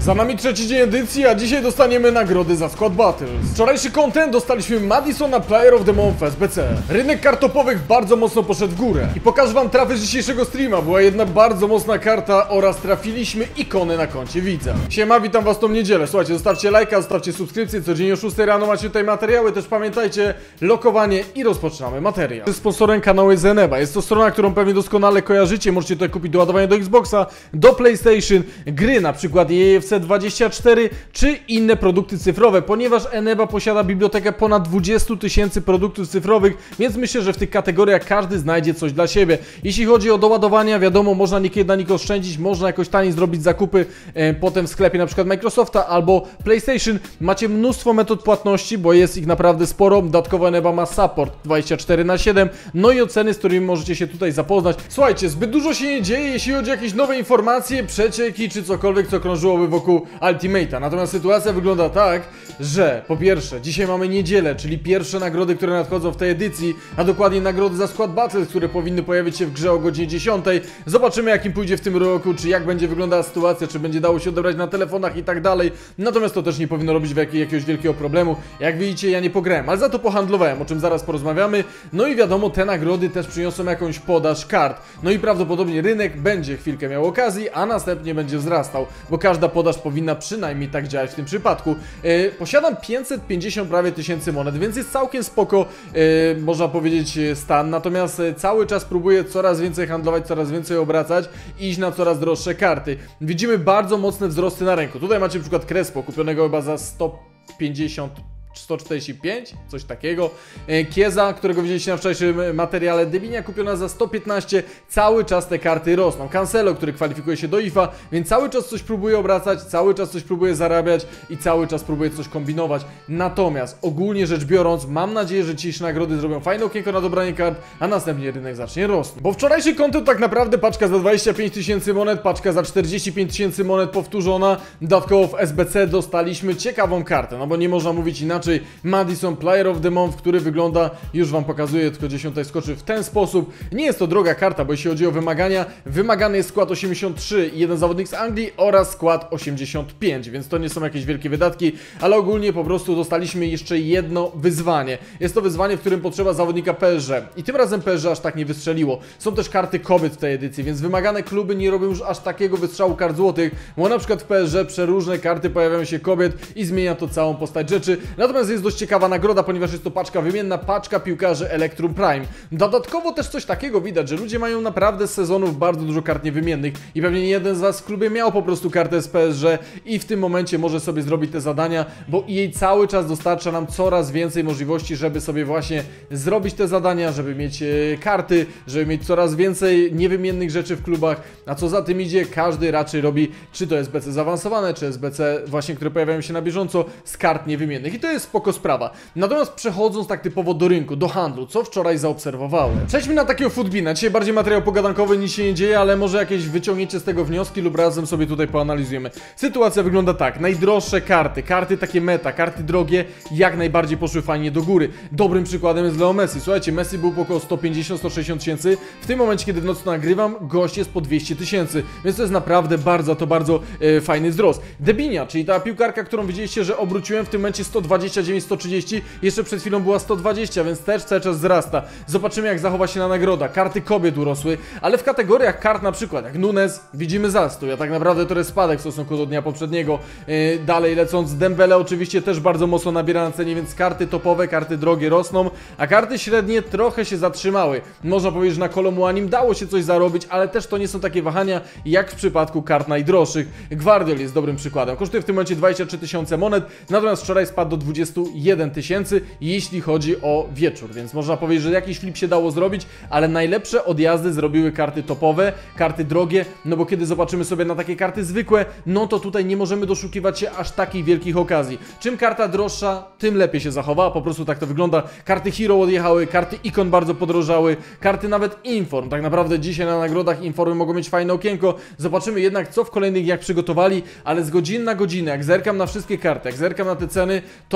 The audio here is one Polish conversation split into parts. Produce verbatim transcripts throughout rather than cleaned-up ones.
Za nami trzeci dzień edycji, a dzisiaj dostaniemy nagrody za Squad Battles. Wczorajszy content dostaliśmy Madisona Player of the Month w S B C. Rynek kart topowych bardzo mocno poszedł w górę. I pokażę wam trafy z dzisiejszego streama. Była jedna bardzo mocna karta oraz trafiliśmy ikonę na koncie widza. Siema, witam was tą niedzielę. Słuchajcie, zostawcie lajka, zostawcie subskrypcję. Codziennie o szóstej rano macie tutaj materiały. Też pamiętajcie, lokowanie i rozpoczynamy materiał. Sponsorem kanału jest Eneba. Jest to strona, którą pewnie doskonale kojarzycie. Możecie tutaj kupić doładowanie do Xboxa, do PlayStation, gry, na przykład E A F C dwadzieścia cztery czy inne produkty cyfrowe, ponieważ Eneba posiada bibliotekę ponad dwudziestu tysięcy produktów cyfrowych, więc myślę, że w tych kategoriach każdy znajdzie coś dla siebie. Jeśli chodzi o doładowania, wiadomo, można niekiedy na nich oszczędzić, można jakoś taniej zrobić zakupy e, potem w sklepie na przykład Microsofta albo PlayStation. Macie mnóstwo metod płatności, bo jest ich naprawdę sporo. Dodatkowo Eneba ma support dwadzieścia cztery na siedem, no i oceny, z którymi możecie się tutaj zapoznać. Słuchajcie, zbyt dużo się nie dzieje, jeśli chodzi o jakieś nowe informacje, przecieki czy cokolwiek, co krążyłoby wokół Ultimate'a. Natomiast sytuacja wygląda tak, że po pierwsze, dzisiaj mamy niedzielę, czyli pierwsze nagrody, które nadchodzą w tej edycji, a dokładnie nagrody za Squad Battles, które powinny pojawić się w grze o godzinie dziesiątej. Zobaczymy, jak im pójdzie w tym roku, czy jak będzie wyglądała sytuacja, czy będzie dało się odebrać na telefonach i tak dalej. Natomiast to też nie powinno robić jak jakiegoś wielkiego problemu. Jak widzicie, ja nie pograłem, ale za to pohandlowałem, o czym zaraz porozmawiamy. No i wiadomo, te nagrody też przyniosą jakąś podaż kart. No i prawdopodobnie rynek będzie chwilkę miał okazji, a następnie będzie wzrastał, bo każda podaż powinna przynajmniej tak działać w tym przypadku. Yy, posiadam pięćset pięćdziesiąt prawie tysięcy monet, więc jest całkiem spoko, yy, można powiedzieć, stan. Natomiast yy, cały czas próbuję coraz więcej handlować, coraz więcej obracać i iść na coraz droższe karty. Widzimy bardzo mocne wzrosty na rynku. Tutaj macie na przykład Crespo, kupionego chyba za sto pięćdziesiąt sto czterdzieści pięć, coś takiego. Kieza, którego widzieliście na wczorajszym materiale, Debinia kupiona za sto piętnaście, cały czas te karty rosną. Cancelo, który kwalifikuje się do I F A, więc cały czas coś próbuje obracać, cały czas coś próbuje zarabiać i cały czas próbuje coś kombinować. Natomiast ogólnie rzecz biorąc, mam nadzieję, że dzisiejsze nagrody zrobią fajne okienko na dobranie kart, a następnie rynek zacznie rosnąć. Bo wczorajszy content tak naprawdę paczka za dwadzieścia pięć tysięcy monet, paczka za czterdzieści pięć tysięcy monet powtórzona. Dodatkowo w S B C dostaliśmy ciekawą kartę, no bo nie można mówić inaczej. Madison Player of the Month, który wygląda, już wam pokazuję, tylko gdzieś on tutaj skoczy w ten sposób. Nie jest to droga karta, bo jeśli chodzi o wymagania, wymagany jest skład osiemdziesiąt trzy i jeden zawodnik z Anglii oraz skład osiemdziesiąt pięć, więc to nie są jakieś wielkie wydatki, ale ogólnie po prostu dostaliśmy jeszcze jedno wyzwanie. Jest to wyzwanie, w którym potrzeba zawodnika P S G i tym razem P S G aż tak nie wystrzeliło. Są też karty kobiet w tej edycji, więc wymagane kluby nie robią już aż takiego wystrzału kart złotych, bo na przykład w P S G przeróżne karty pojawiają się kobiet i zmienia to całą postać rzeczy. Natomiast jest dość ciekawa nagroda, ponieważ jest to paczka wymienna, paczka piłkarzy Electrum Prime. Dodatkowo też coś takiego widać, że ludzie mają naprawdę z sezonów bardzo dużo kart niewymiennych i pewnie nie jeden z was w klubie miał po prostu kartę z P S G i w tym momencie może sobie zrobić te zadania, bo jej cały czas dostarcza nam coraz więcej możliwości, żeby sobie właśnie zrobić te zadania, żeby mieć e, karty, żeby mieć coraz więcej niewymiennych rzeczy w klubach, a co za tym idzie, każdy raczej robi, czy to S B C zaawansowane, czy S B C właśnie, które pojawiają się na bieżąco z kart niewymiennych i to jest spoko sprawa. Natomiast przechodząc tak typowo do rynku, do handlu, co wczoraj zaobserwowałem? Przejdźmy na takiego footbina. Dzisiaj bardziej materiał pogadankowy, nic się nie dzieje, ale może jakieś wyciągniecie z tego wnioski lub razem sobie tutaj poanalizujemy. Sytuacja wygląda tak. Najdroższe karty, karty takie meta, karty drogie, jak najbardziej poszły fajnie do góry. Dobrym przykładem jest Leo Messi. Słuchajcie, Messi był po około sto pięćdziesiąt do stu sześćdziesięciu tysięcy. W tym momencie, kiedy w nocy nagrywam, gość jest po dwieście tysięcy, więc to jest naprawdę bardzo, to bardzo e, fajny wzrost. Debinia, czyli ta piłkarka, którą widzieliście, że obróciłem w tym momencie sto dwadzieścia dziewięć sto trzydzieści, jeszcze przed chwilą była sto dwadzieścia, więc też cały czas wzrasta. Zobaczymy, jak zachowa się na nagroda. Karty kobiet urosły, ale w kategoriach kart na przykład jak Nunes widzimy zastój, a tak naprawdę to jest spadek w stosunku do dnia poprzedniego. Yy, dalej lecąc, Dembele oczywiście też bardzo mocno nabiera na cenie, więc karty topowe, karty drogie rosną, a karty średnie trochę się zatrzymały. Można powiedzieć, że na Kolomuanim dało się coś zarobić, ale też to nie są takie wahania jak w przypadku kart najdroższych. Gvardiol jest dobrym przykładem. Kosztuje w tym momencie dwadzieścia trzy tysiące monet, natomiast wczoraj spadł do dwudziestu jeden tysięcy, jeśli chodzi o wieczór, więc można powiedzieć, że jakiś flip się dało zrobić, ale najlepsze odjazdy zrobiły karty topowe, karty drogie, no bo kiedy zobaczymy sobie na takie karty zwykłe, no to tutaj nie możemy doszukiwać się aż takich wielkich okazji. Czym karta droższa, tym lepiej się zachowała, po prostu tak to wygląda. Karty Hero odjechały, karty Ikon bardzo podrożały, karty nawet Inform, tak naprawdę dzisiaj na nagrodach Informy mogą mieć fajne okienko, zobaczymy jednak co w kolejnych jak przygotowali, ale z godziny na godzinę, jak zerkam na wszystkie karty, jak zerkam na te ceny, to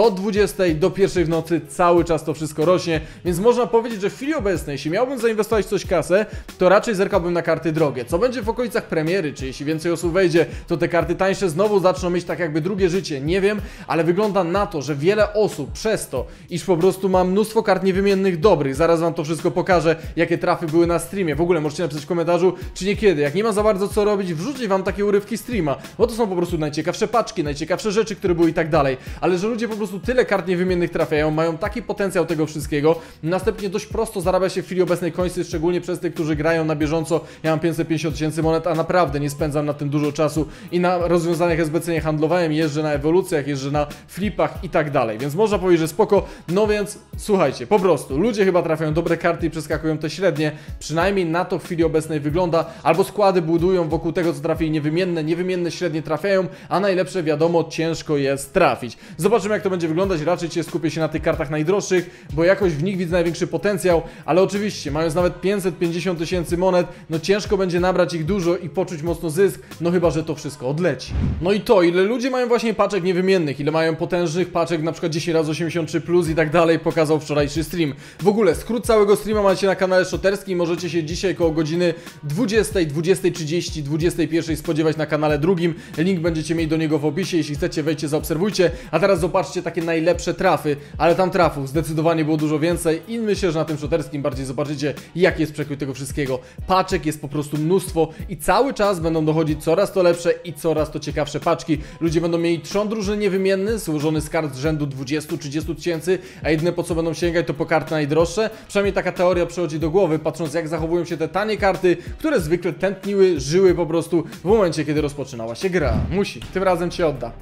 od dwudziestej do pierwszej w nocy cały czas to wszystko rośnie, więc można powiedzieć, że w chwili obecnej, jeśli miałbym zainwestować w coś kasę, to raczej zerkałbym na karty drogie. Co będzie w okolicach premiery, czy jeśli więcej osób wejdzie, to te karty tańsze znowu zaczną mieć tak jakby drugie życie, nie wiem, ale wygląda na to, że wiele osób przez to, iż po prostu ma mnóstwo kart niewymiennych dobrych, zaraz wam to wszystko pokażę, jakie trafy były na streamie. W ogóle możecie napisać w komentarzu, czy niekiedy, jak nie ma za bardzo co robić, wrzucić wam takie urywki streama, bo to są po prostu najciekawsze paczki, najciekawsze rzeczy, które były i tak dalej, ale że ludzie po prostu tyle kart niewymiennych trafiają, mają taki potencjał tego wszystkiego, następnie dość prosto zarabia się w chwili obecnej końcy, szczególnie przez tych, którzy grają na bieżąco. Ja mam pięćset pięćdziesiąt tysięcy monet, a naprawdę nie spędzam na tym dużo czasu i na rozwiązaniach S B C nie handlowałem, jeżdżę na ewolucjach, jeżdżę na flipach i tak dalej, więc można powiedzieć, że spoko. No więc słuchajcie, po prostu ludzie chyba trafiają dobre karty i przeskakują te średnie, przynajmniej na to w chwili obecnej wygląda, albo składy budują wokół tego, co trafi niewymienne, niewymienne średnie trafiają, a najlepsze wiadomo, ciężko jest trafić. Zobaczymy, jak to będzie wyglądać, raczej cię skupię się na tych kartach najdroższych, bo jakoś w nich widzę największy potencjał, ale oczywiście, mając nawet pięćset pięćdziesiąt tysięcy monet, no ciężko będzie nabrać ich dużo i poczuć mocno zysk, no chyba, że to wszystko odleci. No i to, ile ludzie mają właśnie paczek niewymiennych, ile mają potężnych paczek, na przykład dziesięć razy osiemdziesiąt trzy plus i tak dalej, pokazał wczorajszy stream. W ogóle, skrót całego streama macie na kanale Shoterskim, możecie się dzisiaj koło godziny dwudziestej, dwudziestej trzydzieści, dwudziestej pierwszej spodziewać na kanale drugim, link będziecie mieli do niego w opisie, jeśli chcecie, wejdźcie, zaobserwujcie, a teraz zobaczcie takie najlepsze trafy, ale tam trafów zdecydowanie było dużo więcej i myślę, że na tym Shoterskim bardziej zobaczycie, jaki jest przekrój tego wszystkiego. Paczek jest po prostu mnóstwo i cały czas będą dochodzić coraz to lepsze i coraz to ciekawsze paczki. Ludzie będą mieli trzon drużyny niewymienny, złożony z kart z rzędu dwudziestu trzydziestu tysięcy, a jedyne po co będą sięgać to po karty najdroższe. Przynajmniej taka teoria przychodzi do głowy, patrząc jak zachowują się te tanie karty, które zwykle tętniły, żyły po prostu w momencie, kiedy rozpoczynała się gra. Musi. Tym razem cię odda.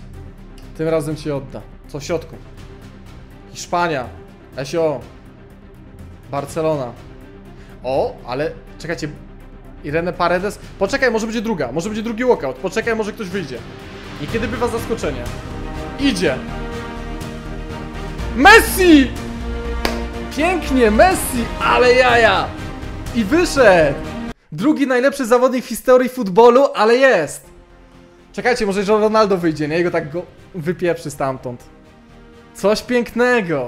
Tym razem cię odda. Co w środku? Hiszpania. S O. Barcelona. O, ale czekajcie. Irene Paredes. Poczekaj, może będzie druga. Może będzie drugi walkout. Poczekaj, może ktoś wyjdzie. I kiedy bywa zaskoczenie? Idzie. Messi! Pięknie, Messi! Ale jaja! I wyszedł! Drugi najlepszy zawodnik w historii futbolu, ale jest! Czekajcie, może że Ronaldo wyjdzie, nie? Jego tak go wypieprzy stamtąd. Coś pięknego!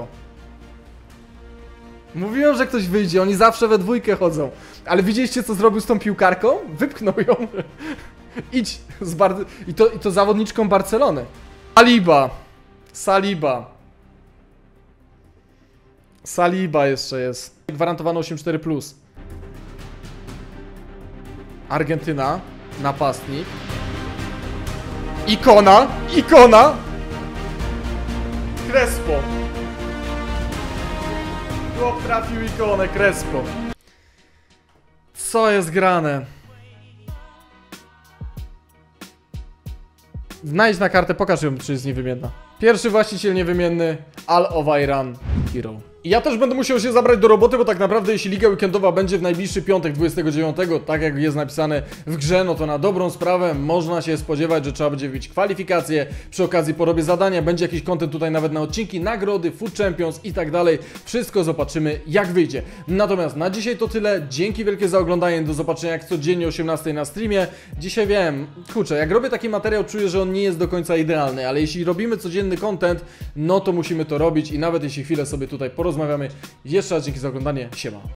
Mówiłem, że ktoś wyjdzie, oni zawsze we dwójkę chodzą. Ale widzieliście, co zrobił z tą piłkarką? Wypchnął ją. Idź z Bar... I to, I to zawodniczką Barcelony. Saliba. Saliba. Saliba jeszcze jest. Gwarantowano osiemdziesiąt cztery plus. Argentyna. Napastnik. Ikona. Ikona. Crespo. Chłop trafił ikonę, Crespo. Co jest grane? Znajdź na kartę, pokaż ją, czy jest niewymienna. Pierwszy właściciel niewymienny, Al of Iran Hero. I ja też będę musiał się zabrać do roboty, bo tak naprawdę jeśli Liga Weekendowa będzie w najbliższy piątek, dwudziestego dziewiątego, tak jak jest napisane w grze, no to na dobrą sprawę można się spodziewać, że trzeba będzie wbić kwalifikacje, przy okazji porobię zadania, będzie jakiś content tutaj nawet na odcinki, nagrody, Food Champions i tak dalej. Wszystko zobaczymy, jak wyjdzie. Natomiast na dzisiaj to tyle. Dzięki wielkie za oglądanie, do zobaczenia jak codziennie o osiemnastej na streamie. Dzisiaj wiem, kurczę, jak robię taki materiał, czuję, że on nie jest do końca idealny, ale jeśli robimy codzienny content, no to musimy to robić i nawet jeśli chwilę sobie tutaj porozmawiamy. Jeszcze raz dzięki za oglądanie, siema.